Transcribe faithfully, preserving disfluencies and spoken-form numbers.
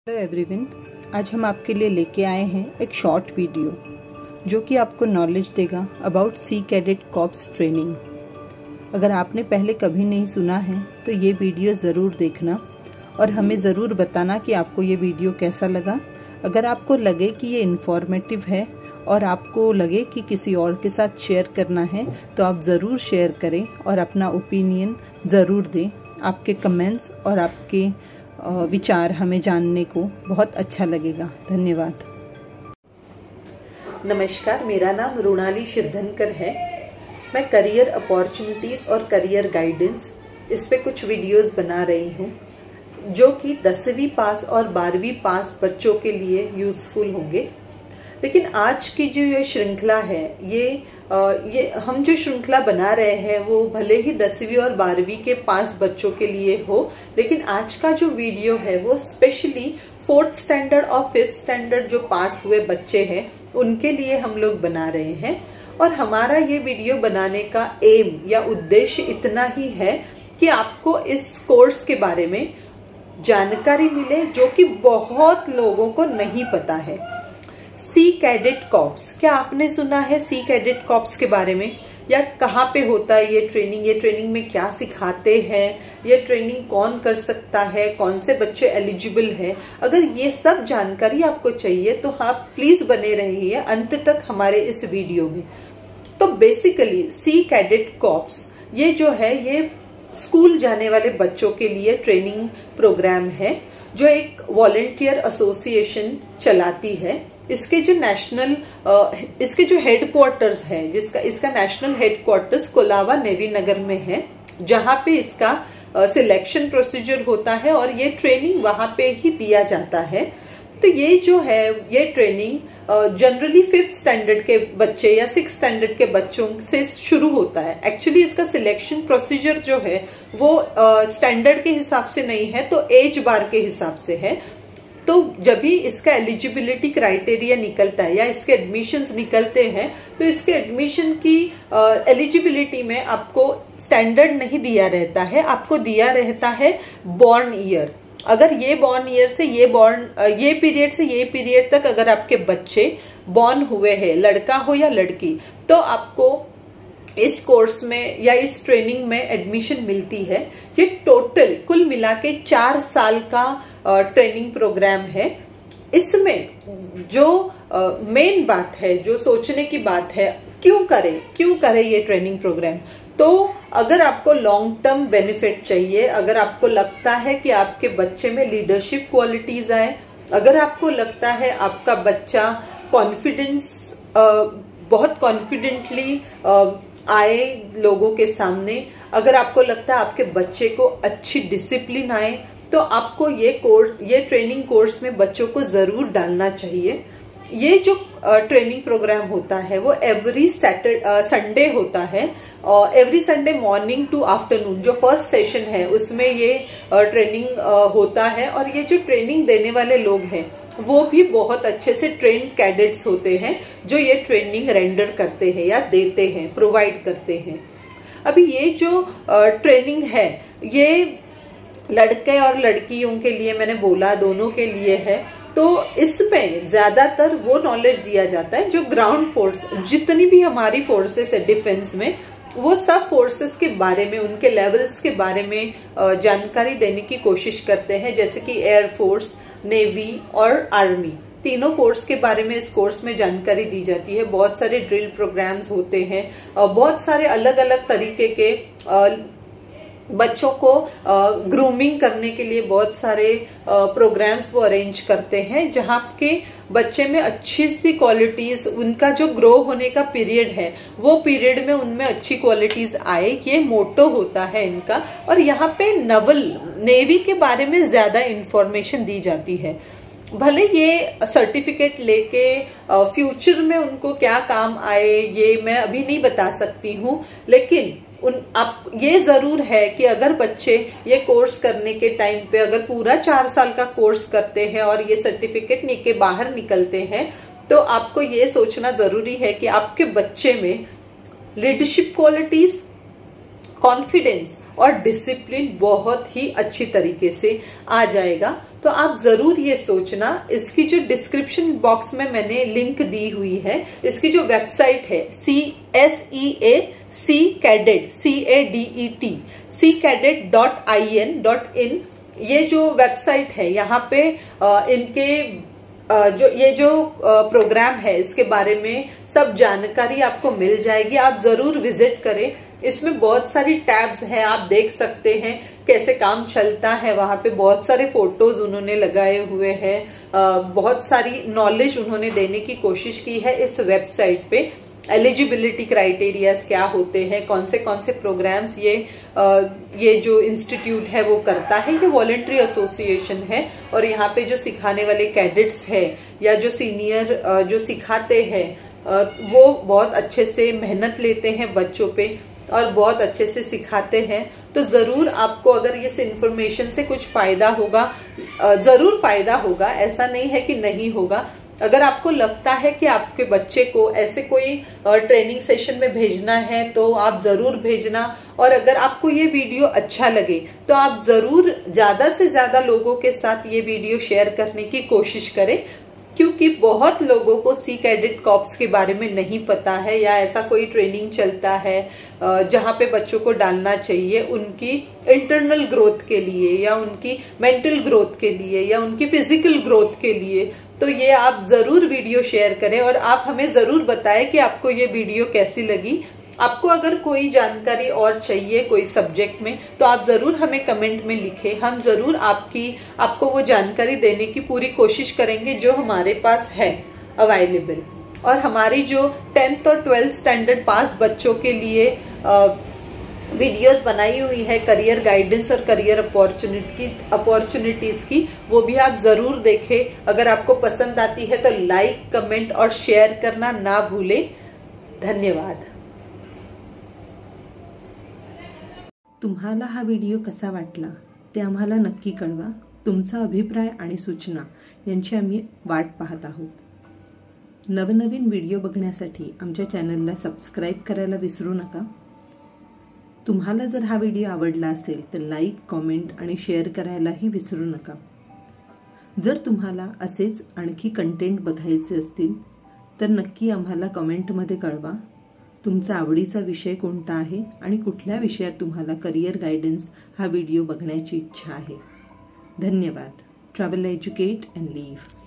Hello everyone, आज हम आपके लिए लेके आए हैं एक शॉर्ट वीडियो जो कि आपको नॉलेज देगा about sea cadet corps training. अगर आपने पहले कभी नहीं सुना है तो ये वीडियो ज़रूर देखना और हमें ज़रूर बताना कि आपको ये वीडियो कैसा लगा। अगर आपको लगे कि ये इन्फॉर्मेटिव है और आपको लगे कि किसी और के साथ शेयर करना है तो आप ज़रूर शेयर करें और अपना ओपिनियन ज़रूर दें। आपके कमेंट्स और आपके विचार हमें जानने को बहुत अच्छा लगेगा। धन्यवाद। नमस्कार, मेरा नाम रुणाली शिरधनकर है। मैं करियर अपॉर्चुनिटीज़ और करियर गाइडेंस इस पे कुछ वीडियोस बना रही हूँ जो कि दसवीं पास और बारहवीं पास बच्चों के लिए यूज़फुल होंगे। लेकिन आज की जो ये श्रृंखला है, ये आ, ये हम जो श्रृंखला बना रहे हैं वो भले ही दसवीं और बारहवीं के पास बच्चों के लिए हो, लेकिन आज का जो वीडियो है वो स्पेशली फोर्थ स्टैंडर्ड और फिफ्थ स्टैंडर्ड जो पास हुए बच्चे हैं उनके लिए हम लोग बना रहे हैं। और हमारा ये वीडियो बनाने का एम या उद्देश्य इतना ही है कि आपको इस कोर्स के बारे में जानकारी मिले जो कि बहुत लोगों को नहीं पता है। सी कैडेट कॉर्प्स, क्या आपने सुना है सी कैडेट कॉर्प्स के बारे में? या कहाँ पे होता है ये ट्रेनिंग, ये ट्रेनिंग में क्या सिखाते हैं, ये ट्रेनिंग कौन कर सकता है, कौन से बच्चे एलिजिबल है? अगर ये सब जानकारी आपको चाहिए तो आप प्लीज बने रहिए अंत तक हमारे इस वीडियो में। तो बेसिकली सी कैडेट कॉर्प्स ये जो है ये स्कूल जाने वाले बच्चों के लिए ट्रेनिंग प्रोग्राम है जो एक वॉलेंटियर एसोसिएशन चलाती है। इसके जो नेशनल इसके जो हेडक्वार्टर्स है, जिसका इसका national headquarters Colaba navy Nagar में है, जहां पे इसका सिलेक्शन प्रोसीजर होता है और ये ट्रेनिंग वहां पे ही दिया जाता है। तो ये जो है ये ट्रेनिंग जनरली फिफ्थ स्टैंडर्ड के बच्चे या सिक्स स्टैंडर्ड के बच्चों से शुरू होता है। एक्चुअली इसका सिलेक्शन प्रोसीजर जो है वो स्टैंडर्ड uh, के हिसाब से नहीं है, तो एज बार के हिसाब से है। तो जब भी इसका एलिजिबिलिटी क्राइटेरिया निकलता है या इसके एडमिशन्स निकलते हैं तो इसके एडमिशन की एलिजिबिलिटी uh, में आपको स्टैंडर्ड नहीं दिया रहता है, आपको दिया रहता है बॉर्न ईयर। अगर ये बॉर्न ईयर से ये बॉर्न ये पीरियड से ये पीरियड तक अगर आपके बच्चे बॉर्न हुए हैं, लड़का हो या लड़की, तो आपको इस कोर्स में या इस ट्रेनिंग में एडमिशन मिलती है। ये टोटल कुल मिला के चार साल का ट्रेनिंग प्रोग्राम है। इसमें जो मेन बात है, जो सोचने की बात है, क्यों करें क्यों करें ये ट्रेनिंग प्रोग्राम, तो अगर आपको लॉन्ग टर्म बेनिफिट चाहिए, अगर आपको लगता है कि आपके बच्चे में लीडरशिप क्वालिटीज आए, अगर आपको लगता है आपका बच्चा कॉन्फिडेंस बहुत कॉन्फिडेंटली आए लोगों के सामने, अगर आपको लगता है आपके बच्चे को अच्छी डिसिप्लिन आए, तो आपको ये कोर्स ये ट्रेनिंग कोर्स में बच्चों को जरूर डालना चाहिए। ये जो ट्रेनिंग प्रोग्राम होता है वो एवरी सैटरडे संडे होता है, और every Sunday morning to afternoon जो फर्स्ट सेशन है उसमें ये ट्रेनिंग uh, होता है। और ये जो ट्रेनिंग देने वाले लोग हैं वो भी बहुत अच्छे से ट्रेन कैडेट्स होते हैं जो ये ट्रेनिंग रेंडर करते हैं या देते हैं, प्रोवाइड करते हैं। अभी ये जो ट्रेनिंग uh, है ये लड़के और लड़कियों के लिए, मैंने बोला दोनों के लिए है। तो इसमें ज्यादातर वो नॉलेज दिया जाता है जो ग्राउंड फोर्स, जितनी भी हमारी फोर्सेस है डिफेंस में, वो सब फोर्सेस के बारे में, उनके लेवल्स के बारे में जानकारी देने की कोशिश करते हैं। जैसे कि एयर फोर्स, नेवी और आर्मी, तीनों फोर्स के बारे में इस कोर्स में जानकारी दी जाती है। बहुत सारे ड्रिल प्रोग्राम्स होते हैं, बहुत सारे अलग अलग तरीके के बच्चों को ग्रूमिंग करने के लिए बहुत सारे प्रोग्राम्स वो अरेंज करते हैं, जहां के बच्चे में अच्छी सी क्वालिटीज, उनका जो ग्रो होने का पीरियड है वो पीरियड में उनमें अच्छी क्वालिटीज आए, ये मोटो होता है इनका। और यहाँ पे नवल नेवी के बारे में ज्यादा इंफॉर्मेशन दी जाती है। भले ये सर्टिफिकेट लेके फ्यूचर में उनको क्या काम आए ये मैं अभी नहीं बता सकती हूँ, लेकिन उन आप ये जरूर है कि अगर बच्चे ये कोर्स करने के टाइम पे अगर पूरा चार साल का कोर्स करते हैं और ये सर्टिफिकेट लेके बाहर निकलते हैं, तो आपको ये सोचना जरूरी है कि आपके बच्चे में लीडरशिप क्वालिटीज, कॉन्फिडेंस और डिसिप्लिन बहुत ही अच्छी तरीके से आ जाएगा। तो आप जरूर ये सोचना। इसकी जो डिस्क्रिप्शन बॉक्स में मैंने लिंक दी हुई है, इसकी जो वेबसाइट है sea S E A sea cadet C A D E T sea cadet dot I N dot in, ये जो वेबसाइट है यहाँ पे इनके जो ये जो प्रोग्राम है इसके बारे में सब जानकारी आपको मिल जाएगी। आप जरूर विजिट करें। इसमें बहुत सारी टैब्स हैं, आप देख सकते हैं कैसे काम चलता है। वहां पे बहुत सारे फोटोज उन्होंने लगाए हुए हैं, बहुत सारी नॉलेज उन्होंने देने की कोशिश की है इस वेबसाइट पे। एलिजिबिलिटी क्राइटेरियाज क्या होते हैं, कौन से कौन से प्रोग्राम्स ये आ, ये जो इंस्टीट्यूट है वो करता है। ये वॉलंटरी एसोसिएशन है और यहाँ पे जो सिखाने वाले कैडेट्स है या जो सीनियर जो सिखाते हैं वो बहुत अच्छे से मेहनत लेते हैं बच्चों पे और बहुत अच्छे से सिखाते हैं। तो जरूर आपको अगर इस इंफॉर्मेशन से कुछ फायदा होगा, जरूर फायदा होगा, ऐसा नहीं है कि नहीं होगा। अगर आपको लगता है कि आपके बच्चे को ऐसे कोई ट्रेनिंग सेशन में भेजना है तो आप जरूर भेजना। और अगर आपको ये वीडियो अच्छा लगे तो आप जरूर ज्यादा से ज्यादा लोगों के साथ ये वीडियो शेयर करने की कोशिश करें, क्योंकि बहुत लोगों को सी कैडेट कॉर्प्स के बारे में नहीं पता है या ऐसा कोई ट्रेनिंग चलता है जहां पे बच्चों को डालना चाहिए उनकी इंटरनल ग्रोथ के लिए या उनकी मेंटल ग्रोथ के लिए या उनकी फिजिकल ग्रोथ के लिए। तो ये आप जरूर वीडियो शेयर करें और आप हमें जरूर बताएं कि आपको ये वीडियो कैसी लगी। आपको अगर कोई जानकारी और चाहिए कोई सब्जेक्ट में तो आप जरूर हमें कमेंट में लिखें। हम जरूर आपकी आपको वो जानकारी देने की पूरी कोशिश करेंगे जो हमारे पास है अवेलेबल। और हमारी जो टेंथ और ट्वेल्थ स्टैंडर्ड पास बच्चों के लिए आ, वीडियोस बनाई हुई है करियर गाइडेंस और करियर अपॉर्चुनिटी अपॉर्चुनिटीज की, वो भी आप जरूर देखें। अगर आपको पसंद आती है तो लाइक, कमेंट और शेयर करना ना भूलें। धन्यवाद। तुम्हाला हा व्हिडिओ कसा वाटला ते आम्हाला नक्की कळवा। तुमचा अभिप्राय आणि सूचना यांची आम्ही वाट पाहत आहोत। नवनवीन व्हिडिओ बघण्यासाठी आमच्या चॅनलला सबस्क्राईब करायला विसरू नका। तुम्हाला जर हा व्हिडिओ आवडला असेल तर लाईक, कमेंट आणि शेअर करायलाही विसरू नका। जर तुम्हाला असेच आणखी कंटेंट बघायचे असतील तर नक्की आम्हाला कमेंटमध्ये कळवा। तुमचा आवडीचा विषय कोणता आहे आणि कुठल्या विषयात तुम्हाला करियर गायडन्स हा व्हिडिओ बघण्याची इच्छा आहे। धन्यवाद। Travel, educate and live.